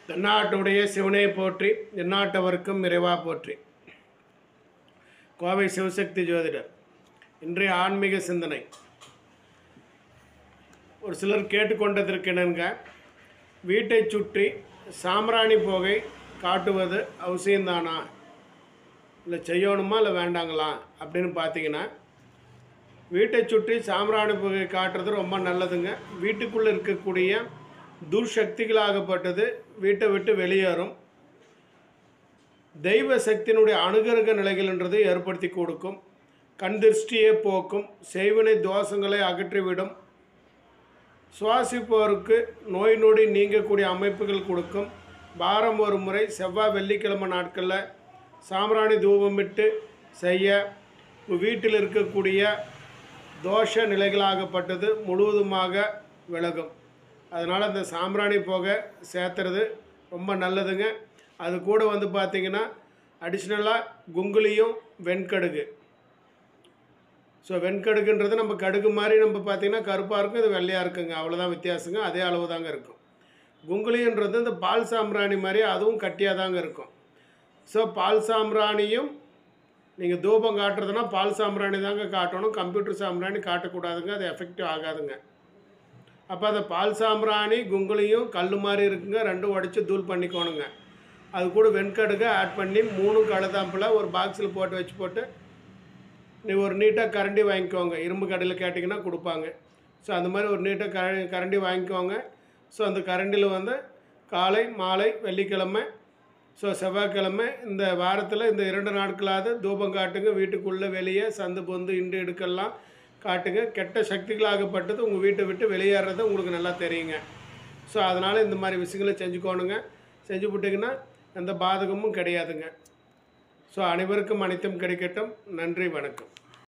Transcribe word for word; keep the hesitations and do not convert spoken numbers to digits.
தென்னாட்டுடைய சிவனை போற்றி, எந்நாட்டவர்க்கும் இறைவா போற்றி. கோவை சிவசக்தி ஜோதிடர். இன்றைய ஆன்மீக சிந்தனை. ஒரு சிலர் கேட்டுக்கொண்டதற்கு என்னங்க, வீட்டை சுற்றி சாம்பிராணி புகை காட்டுவது அவசியம்தானா, இல்லை செய்யணுமா இல்லை வேண்டாங்களா அப்படின்னு பார்த்தீங்கன்னா, வீட்டை சுற்றி சாம்பிராணி புகை காட்டுறது ரொம்ப நல்லதுங்க. வீட்டுக்குள்ளே இருக்கக்கூடிய துர்சக்திகளாகப்பட்டது வீட்டை விட்டு வெளியேறும். தெய்வ சக்தியினுடைய அனுகிரக நிலைகள்ன்றது ஏற்படுத்தி கொடுக்கும். கண் திருஷ்டியை போக்கும். செய்வினை தோஷங்களை அகற்றிவிடும். சுவாசிப்போருக்கு நோய் நொடி நீங்கக்கூடிய அமைப்புகள் கொடுக்கும். வாரம் ஒரு முறை செவ்வாய் வெள்ளிக்கிழமை நாட்களில் சாம்பிராணி தூபமிட்டு செய்ய வீட்டில் இருக்கக்கூடிய தோஷ நிலைகளாகப்பட்டது முழுவதுமாக விலகும். அதனால் இந்த சாம்பிராணி புகை சேர்த்துறது ரொம்ப நல்லதுங்க. அது கூட வந்து பார்த்திங்கன்னா அடிஷ்னலாக குங்குலியும் வெண்கடுகு. ஸோ வெண்கடுகுன்றது நம்ம கடுகு மாதிரி நம்ம பார்த்திங்கன்னா கருப்பாக இருக்கும், இது வெள்ளையாக இருக்குங்க. அவ்வளோதான் வித்தியாசங்க. அதே அளவு தாங்க இருக்கும். குங்குலின்றது இந்த பால் சாம்பிராணி மாதிரி அதுவும் கட்டியாக தாங்க இருக்கும். ஸோ பால் சாம்பிராணியும் நீங்கள் தூபம் காட்டுறதுனா பால் சாம்பிராணி தாங்க காட்டணும். கம்ப்யூட்டர் சாம்பிராணி காட்டக்கூடாதுங்க, அது எஃபெக்டிவ் ஆகாதுங்க. அப்போ அந்த பால் சாம்பிராணி குங்குலியும் கல் மாதிரி இருக்குங்க, ரெண்டும் உடச்சி தூள் பண்ணிக்கோணுங்க. அது கூட வெண்கடுகை ஆட் பண்ணி மூணும் கழுதாம்பில் ஒரு பாக்ஸில் போட்டு வச்சு போட்டு நீ ஒரு நீட்டாக கரண்டி வாங்கிக்கோங்க. இரும்பு கடையில் கேட்டிங்கன்னா கொடுப்பாங்க. ஸோ அந்த மாதிரி ஒரு நீட்டாக க கரண்டி வாங்கிக்கோங்க. ஸோ அந்த கரண்டியில் வந்து காலை மாலை வெள்ளிக்கிழமை ஸோ செவ்வாய்க்கிழமை இந்த வாரத்தில் இந்த இரண்டு நாட்களாவது தூபம் காட்டுங்க. வீட்டுக்குள்ளே வெளியே சந்து பொந்து இண்டு இடுக்கெல்லாம் காட்டுங்க. கெட்ட சக்திகளாகப்பட்டது உங்கள் வீட்டை விட்டு வெளியேறது உங்களுக்கு நல்லா தெரியுங்க. ஸோ அதனால் இந்த மாதிரி விஷயங்களை செஞ்சுக்கோணுங்க. செஞ்சு போட்டிங்கன்னா எந்த பாதகமும் கிடையாதுங்க. ஸோ அனைவருக்கும் அனைத்தும் கிடைக்கட்டும். நன்றி, வணக்கம்.